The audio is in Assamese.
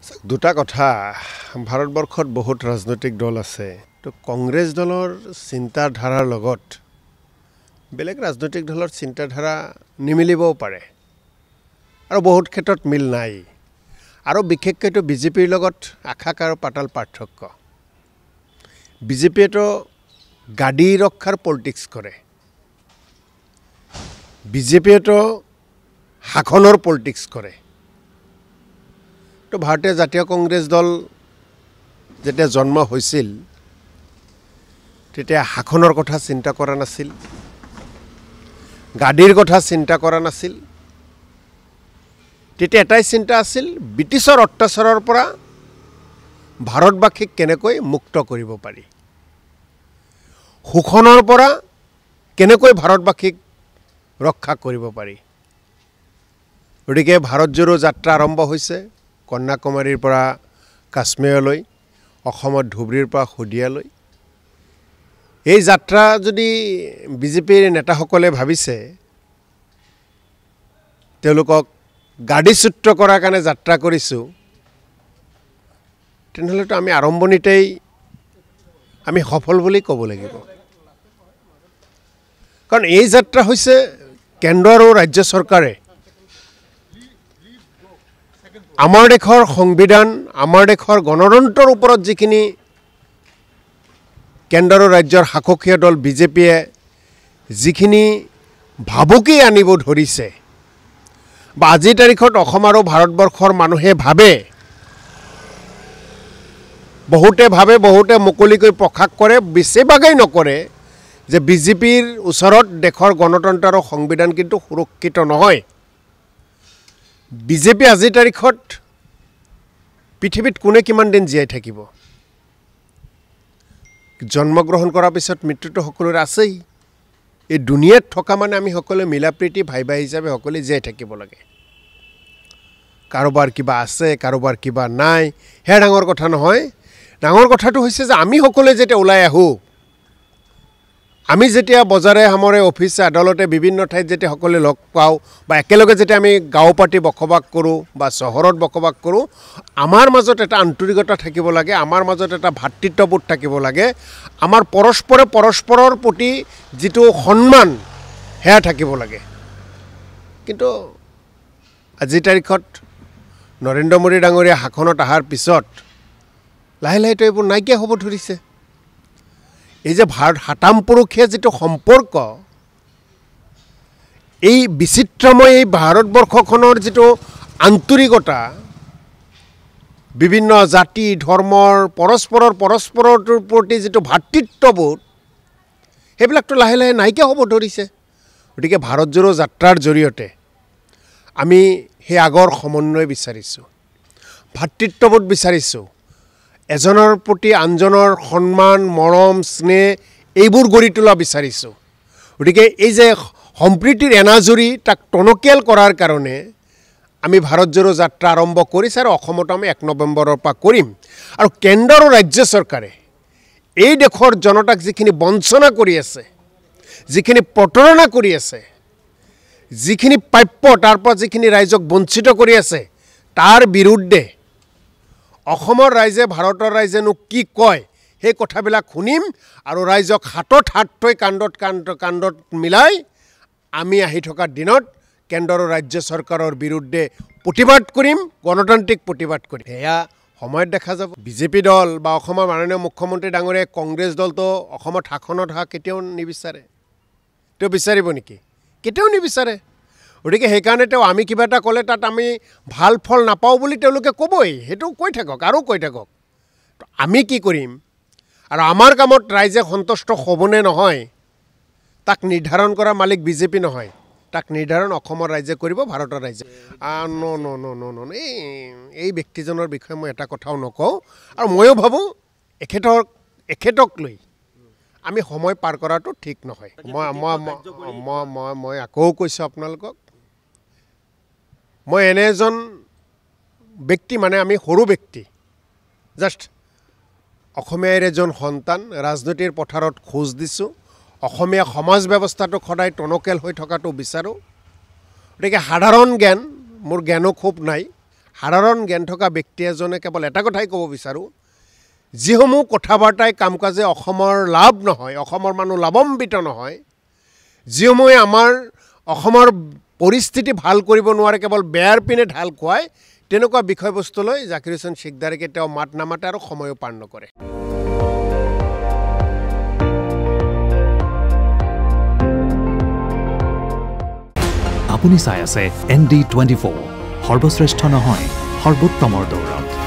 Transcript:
দুটা কথা ভাৰতবৰ্ষত বহুত ৰাজনৈতিক দল আছে তো কংগ্ৰেছ দলৰ চিন্তাধাৰাৰ লগত বেলেগ ৰাজনৈতিক দলৰ চিন্তাধাৰা নিমিলিবও পাৰে আৰু বহুত ক্ষেত্ৰত মিল নাই আৰু বিশেষকৈ তো বিজেপিৰ লগত আকাশ আৰু পাতাল পাৰ্থক্য বিজেপিয়ে তো গাড়ী ৰক্ষাৰ পলিটিক্স কৰে বিজেপিয়ে তো শাসনৰ পলিটিক্স কৰে তো ভাৰতীয় জাতীয় কংগ্ৰেছ দল যেতিয়া জন্ম হৈছিল তেতিয়া শাসনৰ কথা চিন্তা কৰা নাছিল গাড়ীৰ কথা চিন্তা কৰা নাছিল তেতিয়া এটাই চিন্তা আছিল ব্ৰিটিছৰ অত্যাচাৰৰ পৰা ভাৰতবাসীক কেনেকৈ মুক্ত কৰিব পাৰি শোষণৰ পৰা কেনেকৈ ভাৰতবাসীক ৰক্ষা কৰিব পাৰি গতিকে ভাৰত জোড়ো যাত্ৰা আৰম্ভ হৈছে কন্যাকুমাৰীৰ পৰা কাশ্মীৰলৈ অসমত ধুবুৰীৰ পৰা শদিয়ালৈ এই যাত্ৰা যদি বিজেপিৰ নেতাসকলে ভাবিছে তেওঁলোকক গাড়ীচ্যুত কৰাৰ কাৰণে যাত্ৰা কৰিছোঁ তেনেহ'লেতো আমি আৰম্ভণিতেই আমি সফল বুলি ক'ব লাগিব কাৰণ এই যাত্ৰা হৈছে কেন্দ্ৰ আৰু ৰাজ্য চৰকাৰে আমাৰ দেশৰ সংবিধান আমাৰ দেশৰ গণতন্ত্ৰৰ ওপৰত যিখিনি কেন্দ্ৰ আৰু ৰাজ্যৰ শাসকীয় দল বিজেপিয়ে যিখিনি ভাবুকি আনিব ধৰিছে বা আজিৰ তাৰিখত অসম আৰু ভাৰতবৰ্ষৰ মানুহে ভাবে বহুতে মুকলিকৈ প্ৰকাশ কৰে বেছিভাগেই নকৰে যে বিজেপিৰ ওচৰত দেশৰ গণতন্ত্ৰ আৰু সংবিধান কিন্তু সুৰক্ষিত নহয় বিজেপি আজিৰ তাৰিখত পৃথিৱীত কোনে কিমান দিন জীয়াই থাকিব জন্মগ্ৰহণ কৰাৰ পিছত মৃত্যুটো সকলোৰে আছেই এই দুনিয়াত থকা মানে আমি সকলোৱে মিলাপ্ৰীতি ভাই ভাই হিচাপে সকলোৱে জীয়াই থাকিব লাগে কাৰোবাৰ কিবা আছে কাৰোবাৰ কিবা নাই হে ডাঙৰ কথা নহয় ডাঙৰ কথাটো হৈছে যে আমি সকলোৱে যেতিয়া ওলাই আহোঁ আমি যেতিয়া বজাৰে সামৰে অফিচে আদালতে বিভিন্ন ঠাইত যেতিয়া সকলোৱে লগ পাওঁ বা একেলগে যেতিয়া আমি গাঁও পাতি বসবাস কৰোঁ বা চহৰত বসবাস কৰোঁ আমাৰ মাজত এটা আন্তৰিকতা থাকিব লাগে আমাৰ মাজত এটা ভাতৃত্ববোধ থাকিব লাগে আমাৰ পৰস্পৰৰ প্ৰতি যিটো সন্মান সেয়া থাকিব লাগে কিন্তু আজিৰ তাৰিখত নৰেন্দ্ৰ মোদী ডাঙৰীয়া শাসনত অহাৰ পিছত লাহে লাহেতো এইবোৰ নাইকিয়া হ'ব ধৰিছে এই যে ভাৰত সাতাম পুৰুষীয়া যিটো সম্পৰ্ক এই বিচিত্ৰময় এই ভাৰতবৰ্ষখনৰ যিটো আন্তৰিকতা বিভিন্ন জাতি ধৰ্মৰ পৰস্পৰৰ প্ৰতি যিটো ভাতৃত্ববোধ সেইবিলাকতো লাহে লাহে নাইকিয়া হ'ব ধৰিছে গতিকে ভাৰত জোড়ো যাত্ৰাৰ জৰিয়তে আমি সেই আগৰ সমন্বয় বিচাৰিছোঁ ভাতৃত্ববোধ বিচাৰিছোঁ এজনৰ প্ৰতি আনজনৰ সন্মান মৰম স্নেহ এইবোৰ গঢ়ি তোলা বিচাৰিছোঁ গতিকে এই যে সম্প্ৰীতিৰ এনাজৰী তাক টনকিয়াল কৰাৰ কাৰণে আমি ভাৰত জোড়ো যাত্ৰা আৰম্ভ কৰিছোঁ আৰু অসমতো আমি 1 নৱেম্বৰৰ পৰা কৰিম আৰু কেন্দ্ৰ আৰু ৰাজ্য চৰকাৰে এই দেশৰ জনতাক যিখিনি বঞ্চনা কৰি আছে যিখিনি প্ৰতাৰণা কৰি আছে যিখিনি প্ৰাপ্য তাৰ পৰা যিখিনি ৰাইজক বঞ্চিত কৰি আছে তাৰ বিৰুদ্ধে অসমৰ ৰাইজে ভাৰতৰ ৰাইজেনো কি কয় সেই কথাবিলাক শুনিম আৰু ৰাইজক হাতত হাত থৈ কান্ধত মিলাই আমি আহি থকা দিনত কেন্দ্ৰ আৰু ৰাজ্য চৰকাৰৰ বিৰুদ্ধে প্ৰতিবাদ কৰিম গণতান্ত্ৰিক প্ৰতিবাদ কৰিম এয়া সময়ত দেখা যাব বিজেপি দল বা অসমৰ মাননীয় মুখ্যমন্ত্ৰী ডাঙৰীয়াই কংগ্ৰেছ দলটো অসমত শাসনত অহা কেতিয়াও নিবিচাৰে তেওঁ বিচাৰিব নেকি কেতিয়াও নিবিচাৰে গতিকে সেইকাৰণে তেওঁ আমি কিবা এটা ক'লে তাত আমি ভাল ফল নাপাওঁ বুলি তেওঁলোকে ক'বই সেইটো কৈ থাকক আৰু কৈ থাকক আমি কি কৰিম আৰু আমাৰ কামত ৰাইজে সন্তুষ্ট হ'বনে নহয় তাক নিৰ্ধাৰণ কৰা মালিক বিজেপি নহয় তাক নিৰ্ধাৰণ অসমৰ ৰাইজে কৰিব ভাৰতৰ ৰাইজে এই ব্যক্তিজনৰ বিষয়ে মই এটা কথাও নকওঁ আৰু ময়ো ভাবোঁ এখেতক লৈ আমি সময় পাৰ কৰাটো ঠিক নহয় মই আকৌ কৈছোঁ আপোনালোকক মই এনে এজন ব্যক্তি মানে আমি সৰু ব্যক্তি জাষ্ট অসমীয়াৰ এজন সন্তান ৰাজনীতিৰ পথাৰত খোজ দিছোঁ অসমীয়া সমাজ ব্যৱস্থাটোক সদায় টনকিয়াল হৈ থকাটো বিচাৰোঁ গতিকে সাধাৰণ জ্ঞান মোৰ জ্ঞানো খুব নাই সাধাৰণ জ্ঞান থকা ব্যক্তি এজনে কেৱল এটা কথাই ক'ব বিচাৰোঁ, যিসমূহ কথা বাৰ্তাই কাম কাজে অসমৰ লাভ নহয়, অসমৰ মানুহ লাভান্বিত নহয়, যিসমূহে আমাৰ অসমৰ পৰিস্থিতি ভাল কৰিব নোৱাৰে, কেৱল বেয়াৰ পিনে ঢাল খুৱায়, তেনেকুৱা বিষয়বস্তুলৈ জাকিৰ হুছেইন সিকদাৰে কেতিয়াও মাত নামাতে আৰু সময়ো পাৰ নকৰে। আপুনি চাই আছে ND24, সৰ্বশ্ৰেষ্ঠ নহয় সৰ্বোত্তমৰ দৌৰত।